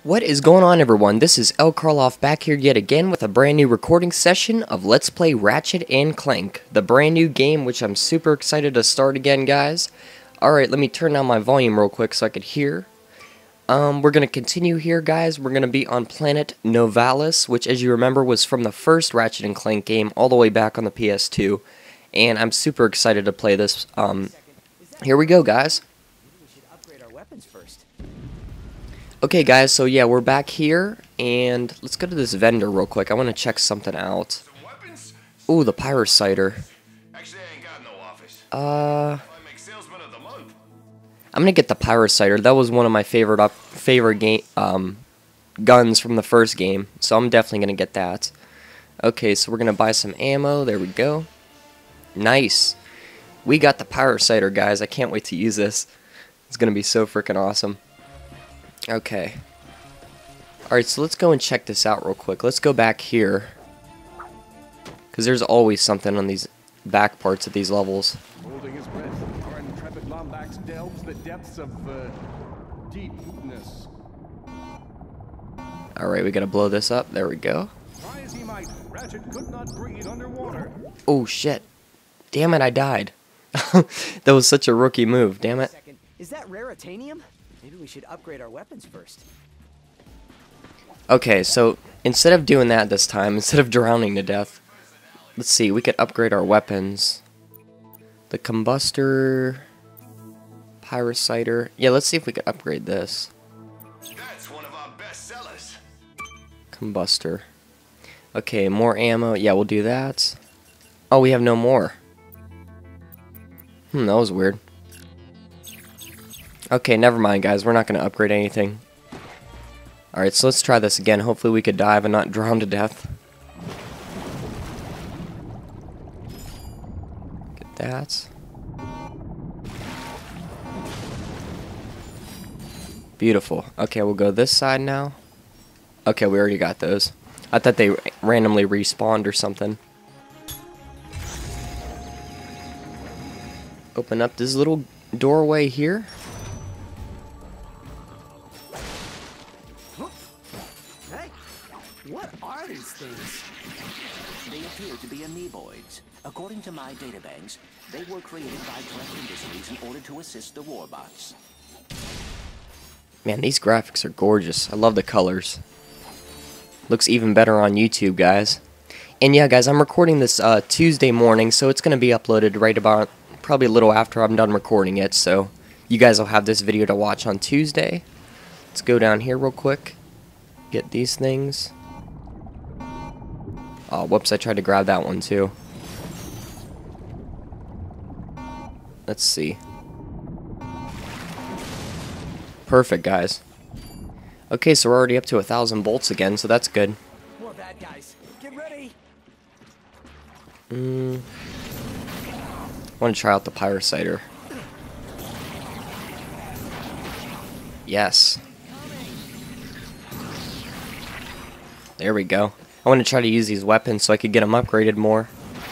What is going on, everyone? This is El Karloff back here yet again with a brand new recording session of Let's Play Ratchet and Clank, the brand new game which I'm super excited to start again, guys. Alright, let me turn down my volume real quick so I could hear. We're going to continue here, guys. We're going to be on planet Novalis, which, as you remember, was from the first Ratchet and Clank game all the way back on the PS2. And I'm super excited to play this. Here we go, guys. Okay, guys, so yeah, we're back here, and let's go to this vendor real quick. I want to check something out. Ooh, the Pyrocider. I'm gonna get the Pyrocider. That was one of my favorite game guns from the first game, so I'm definitely gonna get that. Okay, so we're gonna buy some ammo. There we go. Nice. We got the Pyrocider, guys. I can't wait to use this. It's gonna be so freaking awesome. Okay. Alright, so let's go and check this out real quick. Let's go back here, because there's always something on these back parts of these levels. Holding his breath, our intrepid Lombax delves the depths of deepness. Alright, we gotta blow this up. There we go. Try as he might, Ratchet could not breathe underwater. Oh shit. Damn it, I died. That was such a rookie move, damn it. Is that raritanium? Maybe we should upgrade our weapons first. Okay, so instead of doing that this time, instead of drowning to death, let's see, we could upgrade our weapons. The Combustor, Pyrocider. Yeah, let's see if we could upgrade this. That's one of our best sellers. Combustor. Okay, more ammo. Yeah, we'll do that. Oh, we have no more. That was weird. Okay, never mind, guys. We're not going to upgrade anything. Alright, so let's try this again. Hopefully we could dive and not drown to death. Get that. Beautiful. Okay, we'll go this side now. Okay, we already got those. I thought they randomly respawned or something. Open up this little doorway here. What are these things? They appear to be amoeboids. According to my databanks, they were created by Clank Industries in order to assist the warbots. Man, these graphics are gorgeous. I love the colors. Looks even better on YouTube, guys. And yeah, guys, I'm recording this Tuesday morning, so it's going to be uploaded right about, probably a little after I'm done recording it, so you guys will have this video to watch on Tuesday. Let's go down here real quick. Get these things. Oh, whoops, I tried to grab that one too. Let's see. Perfect, guys. Okay, so we're already up to 1,000 bolts again, so that's good. More bad guys. Get ready. I want to try out the Pyrocider. Yes. There we go. I want to try to use these weapons so I could get them upgraded more.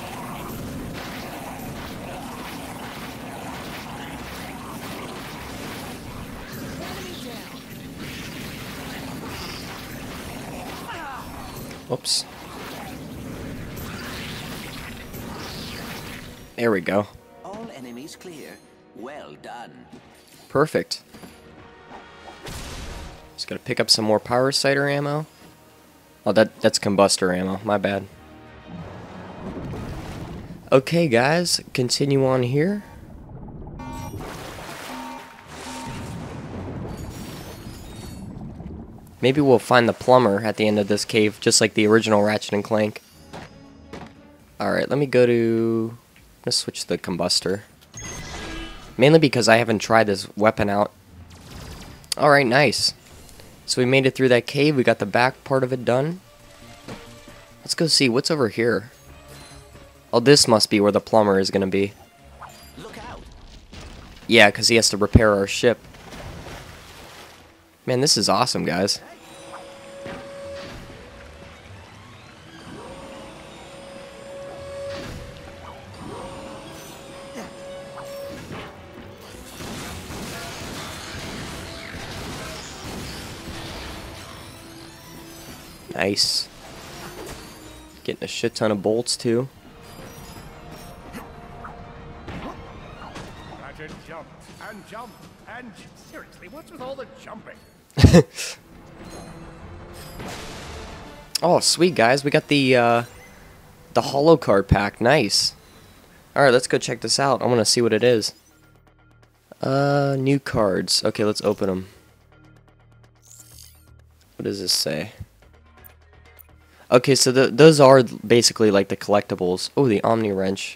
Oops. There we go. All enemies clear. Well done. Perfect. Just gotta pick up some more Pyrocider ammo. Oh, that's Combustor ammo. My bad. Okay, guys. Continue on here. Maybe we'll find the plumber at the end of this cave, just like the original Ratchet and Clank. Alright, let me go to... Let's switch to the Combustor. Mainly because I haven't tried this weapon out. Alright, nice. So we made it through that cave. We got the back part of it done. Let's go see what's over here. Oh, this must be where the plumber is going to be. Look out. Yeah, because he has to repair our ship. Man, this is awesome, guys. Nice. Getting a shit ton of bolts too. Ratchet jumped and jumped and seriously, what's with all the jumping? Oh, sweet guys, we got the holo card pack. Nice. All right, let's go check this out. I want to see what it is. New cards. Okay, let's open them. What does this say? Okay, so those are basically like the collectibles. Oh, the Omni Wrench.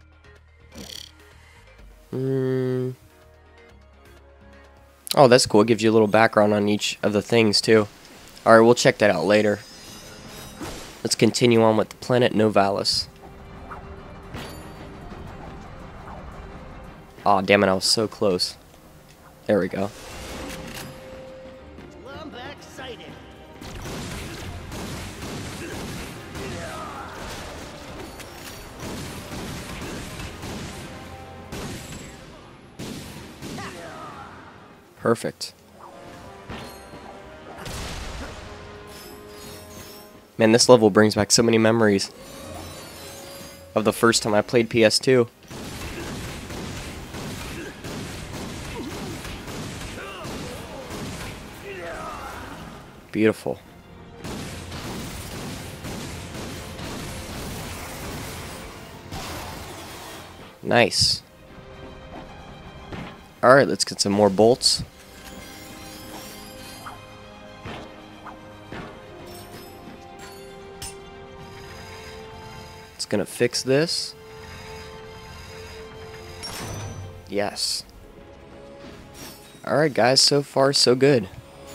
Oh, that's cool. It gives you a little background on each of the things, too. Alright, we'll check that out later. Let's continue on with the planet Novalis. Aw, damn it, I was so close. There we go. Lombax sighted. Perfect. Man, this level brings back so many memories of the first time I played PS2. Beautiful. Nice. Alright, let's get some more bolts. It's gonna fix this. Yes. Alright guys, so far so good.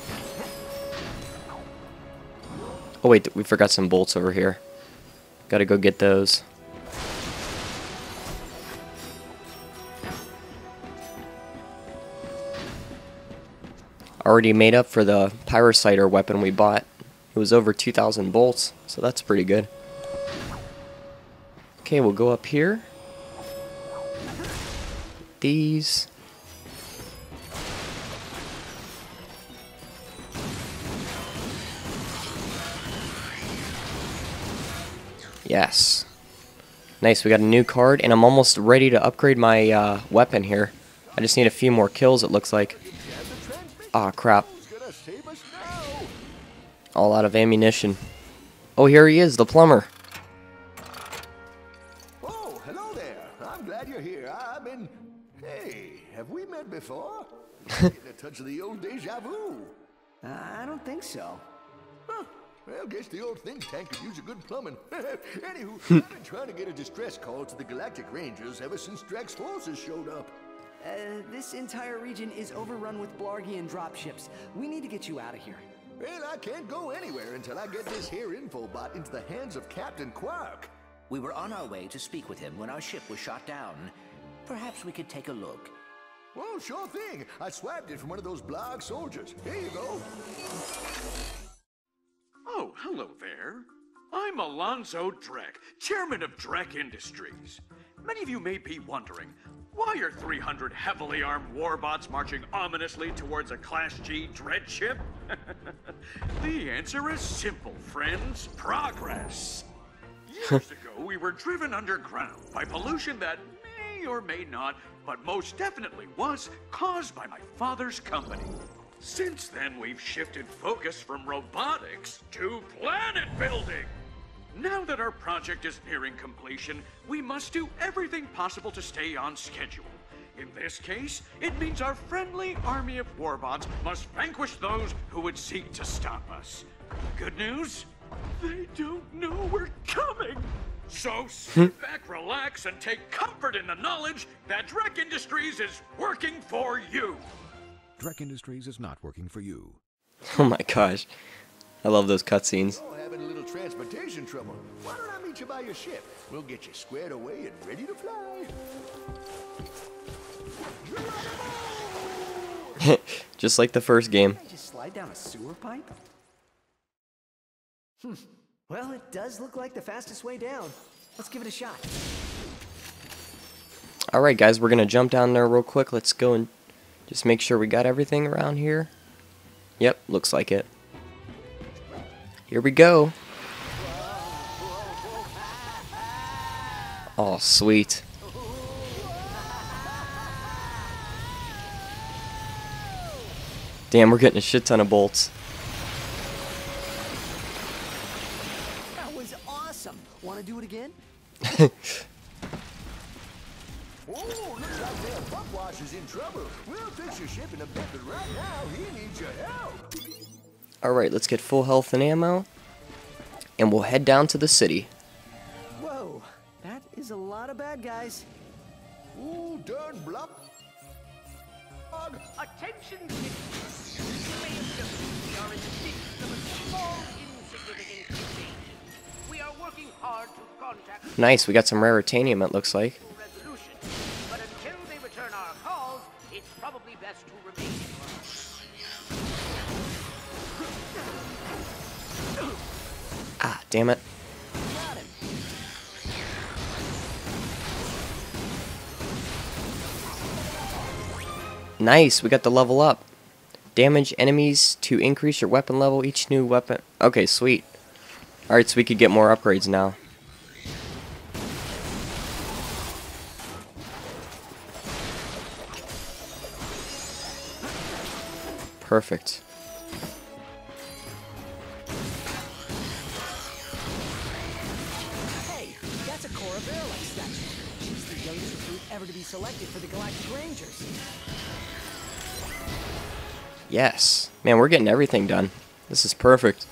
Oh wait, we forgot some bolts over here. Gotta go get those. Already made up for the Pyrociter weapon we bought. It was over 2,000 bolts, so that's pretty good. Okay, we'll go up here. These. Yes. Nice, we got a new card, and I'm almost ready to upgrade my weapon here. I just need a few more kills, it looks like. Ah, crap. All out of ammunition. Oh, here he is, the plumber. Oh, hello there. I'm glad you're here. I've been... Hey, have we met before? Getting a touch of the old deja vu. I don't think so. Huh. Well, guess the old think tank could use a good plumbing. Anywho, I've been trying to get a distress call to the Galactic Rangers ever since Drax's forces showed up. This entire region is overrun with Blargian dropships. We need to get you out of here. Well, I can't go anywhere until I get this here infobot into the hands of Captain Quark. We were on our way to speak with him when our ship was shot down. Perhaps we could take a look. Well, sure thing. I swapped it from one of those Blarg soldiers. Here you go. Oh, hello there. I'm Alonzo Drek, chairman of Drek Industries. Many of you may be wondering, why are 300 heavily armed warbots marching ominously towards a Class G dread ship? The answer is simple, friends. Progress. Years ago, we were driven underground by pollution that may or may not, but most definitely was, caused by my father's company. Since then, we've shifted focus from robotics to planet building. Now that our project is nearing completion, we must do everything possible to stay on schedule. In this case, it means our friendly army of warbots must vanquish those who would seek to stop us. Good news? They don't know we're coming! So sit back, relax, and take comfort in the knowledge that Drek Industries is working for you! Drek Industries is not working for you. Oh my gosh. I love those cutscenes. Oh, having a little transportation trouble. Why don't I meet you by your ship? We'll get you squared away and ready to fly. Just like the first game. Can I just slide down a sewer pipe? Well, it does look like the fastest way down. Let's give it a shot. Alright guys, we're gonna jump down there real quick. Let's go and just make sure we got everything around here. Yep, looks like it. Here we go. Oh, sweet. Damn, we're getting a shit ton of bolts. That was awesome. Want to do it again? Oh, looks like their buckwash is in trouble. We'll fix your ship in a bit, but right now he needs your help. Alright, let's get full health and ammo. And we'll head down to the city. Whoa, that is a lot of bad guys. Ooh, darn bluff. Attention, citizens. You may observe we are in the midst of a small, insignificant invasion. We are working hard to contact Nice, we got some raritanium, it looks like. resolution. But until they return our calls, it's probably best to remain in. Ah, damn it. Got him. Nice, we got the level up. Damage enemies to increase your weapon level. Each new weapon. Okay, sweet. Alright, so we could get more upgrades now. Perfect. Hey, that's a Cora Barrel statue. She's the youngest recruit ever to be selected for the Galactic Rangers. Yes. Man, we're getting everything done. This is perfect.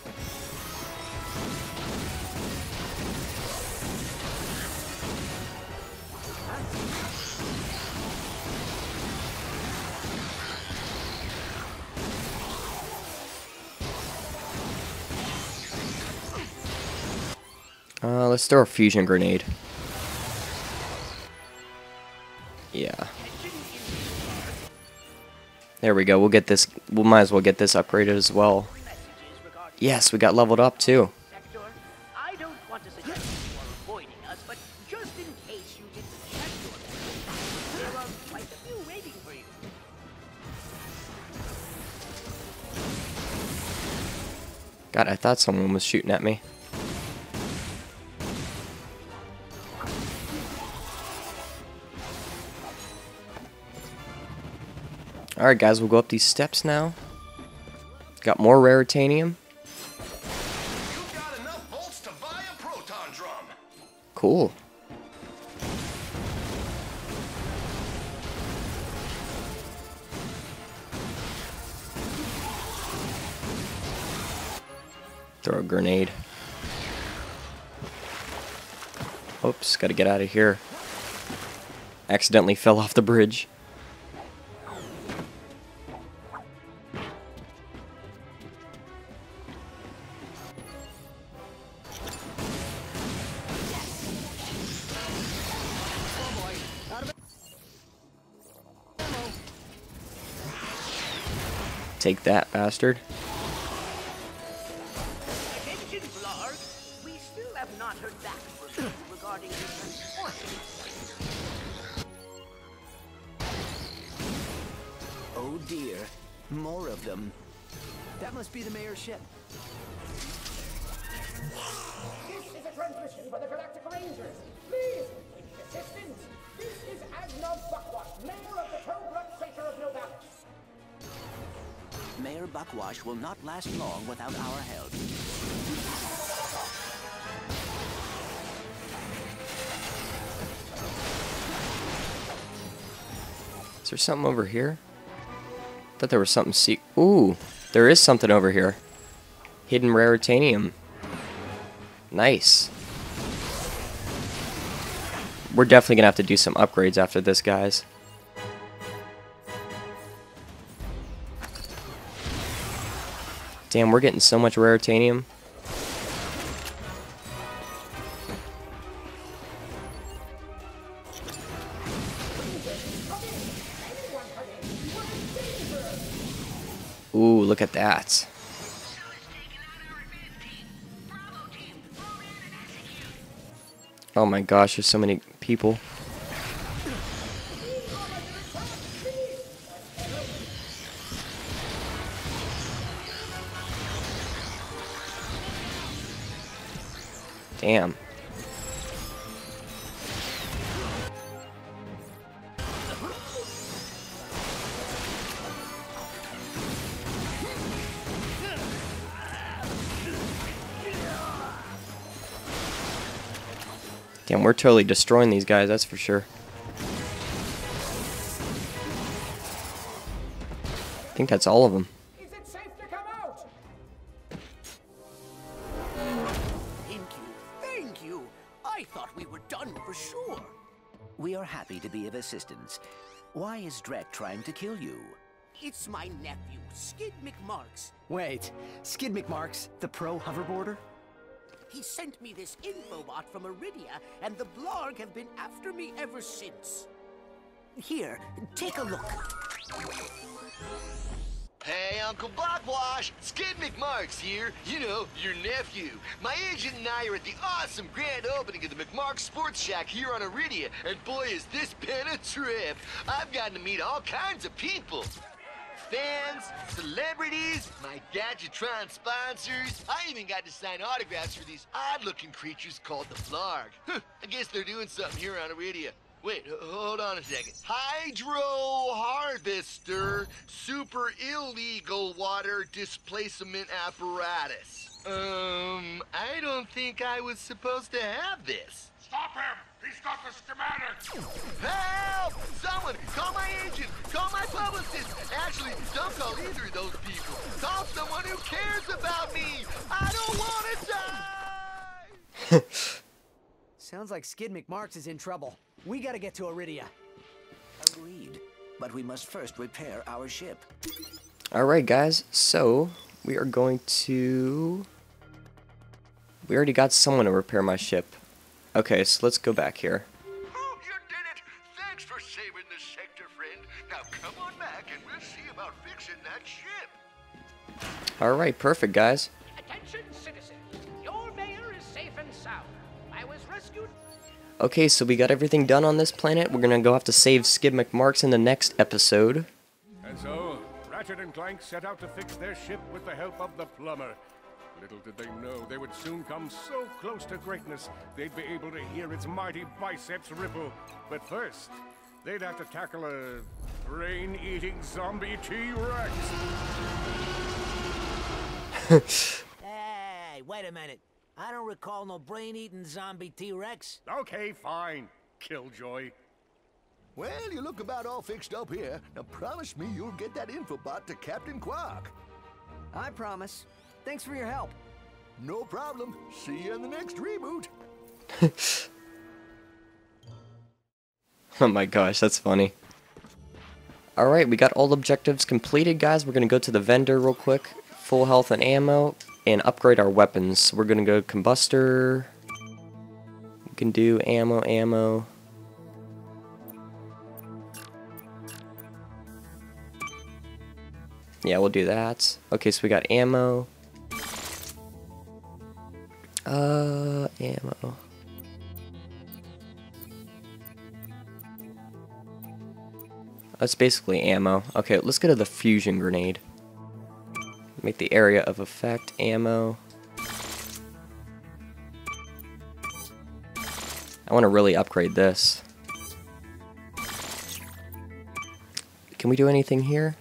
Let's throw a fusion grenade. Yeah. There we go. We'll get this. We might as well get this upgraded as well. Yes, we got leveled up too. Sector, I don't want to suggest you are avoiding us, but just in case you didn't check your messages, there are quite a few waiting for you. God, I thought someone was shooting at me. Alright guys, we'll go up these steps now. Got more raritanium. You've got enough bolts to buy a proton drum. Cool. Throw a grenade. Oops, gotta get out of here. Accidentally fell off the bridge. Take that, bastard. Attention, Blarg. We still have not heard back from you regarding the transporters. Oh dear, more of them. That must be the mayor's ship. This is a transmission for the Galactic Rangers. Please, reach assistance. This is Agnog Buckwash, mayor of the Toe-Blood Crater of Novalis. Mayor Buckwash will not last long without our help. Is there something over here? Thought there was something Ooh, there is something over here. Hidden raritanium. Nice. We're definitely gonna have to do some upgrades after this, guys. Damn, we're getting so much raritanium. Ooh, look at that. Oh my gosh, there's so many people. Damn. Damn, we're totally destroying these guys, that's for sure. I think that's all of them. Is it safe to come out? Thank you. I thought we were done for sure. We are happy to be of assistance. Why is Drek trying to kill you? It's my nephew, Skid McMarks. Wait, Skid McMarks, the pro hoverboarder? He sent me this infobot from Iridia, and the Blarg have been after me ever since. Here, take a look. Hey, Uncle Blackwash, Skid McMarks here. You know, your nephew. My agent and I are at the awesome grand opening of the McMarks Sports Shack here on Iridia, and boy, is this been a trip. I've gotten to meet all kinds of people. Fans, celebrities, my Gadgetron sponsors. I even got to sign autographs for these odd-looking creatures called the Blarg. I guess they're doing something here on Iridia. Wait, hold on a second. Hydro Harvester Super Illegal Water Displacement Apparatus. I don't think I was supposed to have this. Stop him! He's got the schematic! Help! Someone, call my agent, call my publicist. Actually, don't call either of those people. Call someone who cares about me. I don't want to die! Sounds like Skid McMarks is in trouble. We gotta get to Iridia. Agreed. But we must first repair our ship. Alright guys, so we are going to... We already got someone to repair my ship. Okay, so let's go back here. Oh, you did it! Thanks for saving the sector, friend. Now come on back and we'll see about fixing that ship. Alright, perfect guys. Attention, citizens. Your mayor is safe and sound. I was rescued. Okay, so we got everything done on this planet. We're gonna go have to save Skid McMarks in the next episode. And so, Ratchet and Clank set out to fix their ship with the help of the plumber. Little did they know they would soon come so close to greatness, they'd be able to hear its mighty biceps ripple. But first, they'd have to tackle a brain-eating zombie T-Rex. Hey, wait a minute. I don't recall no brain-eating zombie T-Rex. Okay, fine, Killjoy. Well, you look about all fixed up here. Now promise me you'll get that infobot to Captain Quark. I promise. Thanks for your help. No problem. See you in the next reboot. Oh my gosh, that's funny. Alright, we got all objectives completed, guys. We're gonna go to the vendor real quick. Full health and ammo. And upgrade our weapons. So we're gonna go combustor. We can do ammo. Yeah, we'll do that. Okay, so we got ammo. Ammo. That's basically ammo. Okay, let's go to the fusion grenade. Make the area of effect ammo. I want to really upgrade this. Can we do anything here?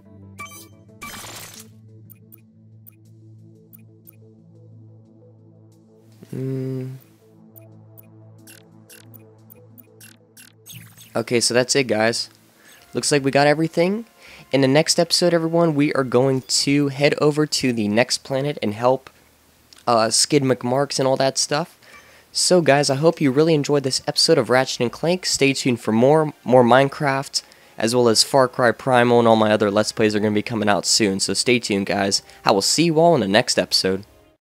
Okay, so that's it, guys. Looks like we got everything. In the next episode, everyone, we are going to head over to the next planet and help Skid McMarks and all that stuff. So, guys, I hope you really enjoyed this episode of Ratchet and Clank. Stay tuned for more Minecraft, as well as Far Cry Primal and all my other Let's Plays are going to be coming out soon. So stay tuned, guys. I will see you all in the next episode.